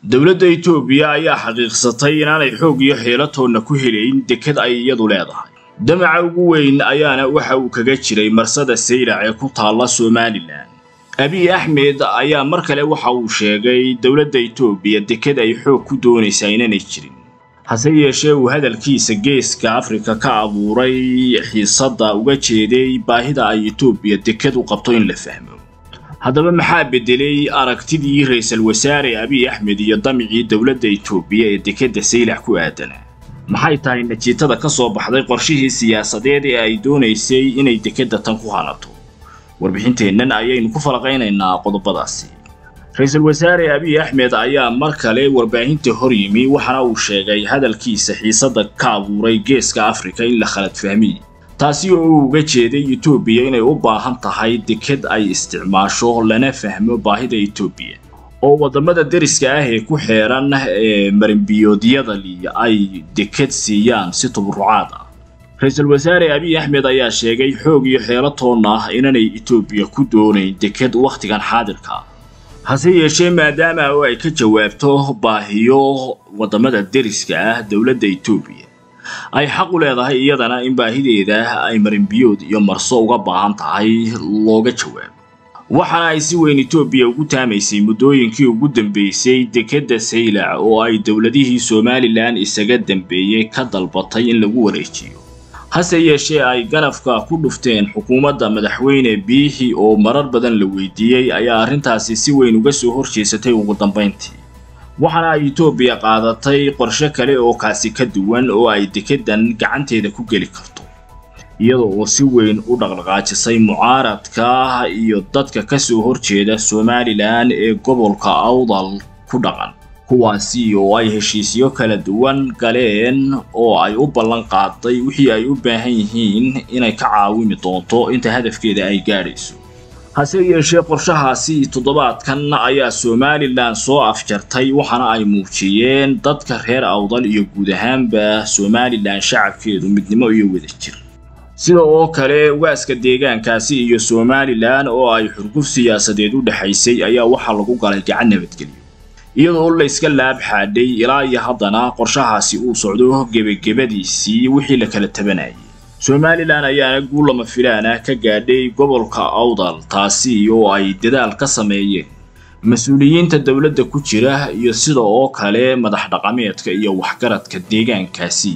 dawladda Itoobiya ayaa xaqiiqsatay inaanay xoog iyo xeelatoona ku helayn dekad ay iyadu leedahay. Damaca ugu weyn ayaana waxa uu kaga jiray marsada Saylac ee ku taala Soomaaliland. Abiy Ahmed ayaa mar kale waxa uu sheegay dawladda Itoobiya dekad ay xoog ku doonaysaa inaanay jirin. hase yeeshee uu hadalkiisa geeska Afrika ka abuuray xiisada uga jeeday baahida ay Itoobiya dekad u qabto in la fahmo. haddaba maxaa bedelay aragtidii ra'iisul wasaare Abiy Ahmed iyo damicii dawladda Itoobiya ee dekadda Saylac ku aadana? maxay tahay natiijada ka soo baxday qorshihii siyaasadeed ee ay doonaysay inay dekadda tan ku hanato? warbixinteennan ayaynu ku falaqaynaynaa qodobadaasi. ra'iisul wasaare Abiy Ahmed ayaa mar kale warbaahinta hor yimi waxana uu sheegay hadalkiisa xiisada ka abuuray geeska Afrika in la khalad fahmay. taasi oo uga jeeday Itoobiya inay u baahan tahay dekad ay isticmaasho lana fahmo baahida Itoobiya oo wadamada deriska ah ee ku xeeran marinbiyoodiyada ay dekad siiyaan si tabarucaad ah. ra'iisul wasaare Abiy Ahmed ayaa sheegay xoog iyo xeelatoona inanay Itoobiya ku doonayn dekad waqtigan xaadirka hase yeeshee maadaama ay ka jawaabto baahiyo wadamada deriska ah dawladda Itoobiya ay xaq u leedahay iyadana in baahideeda ay marinbiyood iyo marso uga baahan tahay looga jawaabo. waxana ay si weyn Itoobiya ugu taamaysay muddooyinkii ugu dambeysay dekadda Saylac oo ay dawladihii Soomaaliland isaga dambeeyay ka dalbatay in lagu wareejiyo. hase yeeshee ay ganafka ku dhufteen xukuumadda madaxweyne Biixi oo marar badan la weydiiyay ayaa arrintaasi si weyn uga soo horjeesatay ugu dambeyntii. waxana ay Itoobiya qaadatay qorshe kale oo kaasi ka duwan oo ay dekaddan gacanteeda ku geli karto iyadoo si weyn u dhaqdhaqaajisay mucaaradka iyo dadka ka soo horjeeda Soomaaliland ee gobolka Awdal ku dhaqan kuwaasi oo ay heshiisyo kala duwan galeen oo ay u ballan qaaday wixii ay u baahan yihiin inay ka caawimi doonto inta hadafkeeda ay gaarayso. hase yeeshee qorshahaasi toddobaadkan ayaa Soomaaliland soo afjartay waxana ay muujiyeen dadka reer Awdal iyo guud ahaanba Soomaaliland shacabkeedu midnimo iyo wadajir. sidoo kale waaska deegaankaasi iyo Soomaaliland oo ay xurguf siyaasadeed u dhaxaysay ayaa waxa lagu galay gacan nabadgelyo iyadoo la iska laab xaadhay ilaa iyo haddana qorshahaasi uu socdo gebagabadiisii wixii la kala tabanayay. Soomaaliland ayaana guul lama filaan ah ka gaadhay gobolka Awdal taasi oo ay dadaal ka sameeyeen mas'uuliyiinta dawladda ku jira iyo sidoo kale madax dhaqameedka iyo waxgaradka deegaankaasi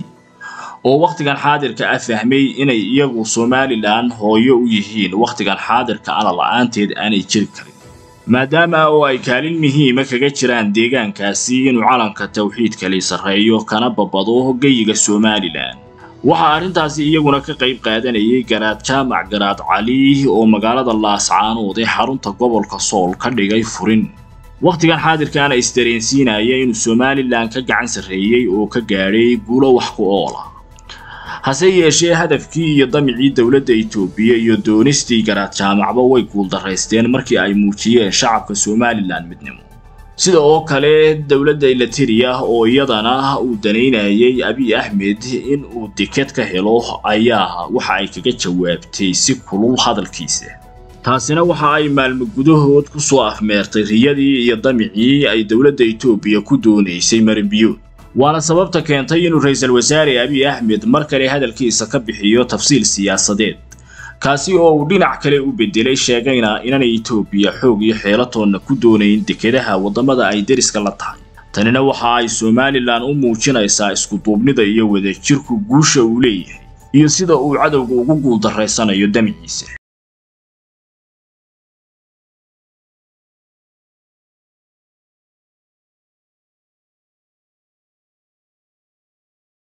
oo waqtigan xaadirka ah fahmay inay iyagu Soomaaliland hooyo u yihiin waqtigan xaadirka aan la'aanteed aanay jiri karin maadaama oo ay kaalin muhiim ah kaga jiraan deegaankaasi inuu calanka tawxiidka la sareeyo kana babado geyiga Soomaaliland. waxa arrintaasi iyaguna ka qayb qaadanayay Garaad Jaamac Garaad Cali oo magaalada Laascaanood ee xarunta gobolka Sool ka dhigay furin waqtigan xaadirkaana isdareensiinaya inuu Soomaaliland ka gacan sareeyay oo ka gaaray guulo wax ku ool ah. hase yeeshee hadafkii iyo damicii dawladda Itoobiya iyo doonistii Garaad Jaamacba way guul daraysteen markii ay muujiyeen shacabka Soomaaliland midnimo. sidoo kale dawladda Eritrea oo iyadana uu daneynayay Abiy Ahmed in uu dekad ka helo ayaa waxa ay kaga jawaabtay si kulul hadalkiisa. taasina waxa ay maalmo gudahood ku soo afmeertay riyadii iyo damicii ay dawladda Itoobiya ku doonaysay marinbiyood. waana sababta keentay inuu ra'iisul wasaare Abiy Ahmed mar kale hadalkiisa ka bixiyo tafsiil siyaasadeed kaasi oo uu dhinac kale u bedelay sheegayna inanay Itoobiya xoog iyo xeelatoona ku doonayn dekadaha wadamada ay deriska la tahay. tanina waxa ay Soomaaliland u muujinaysaa isku duubnida iyo wadajirku guusha uu leeyahay iyo sida uu cadowga ugu guul daraysanayo damiciisa.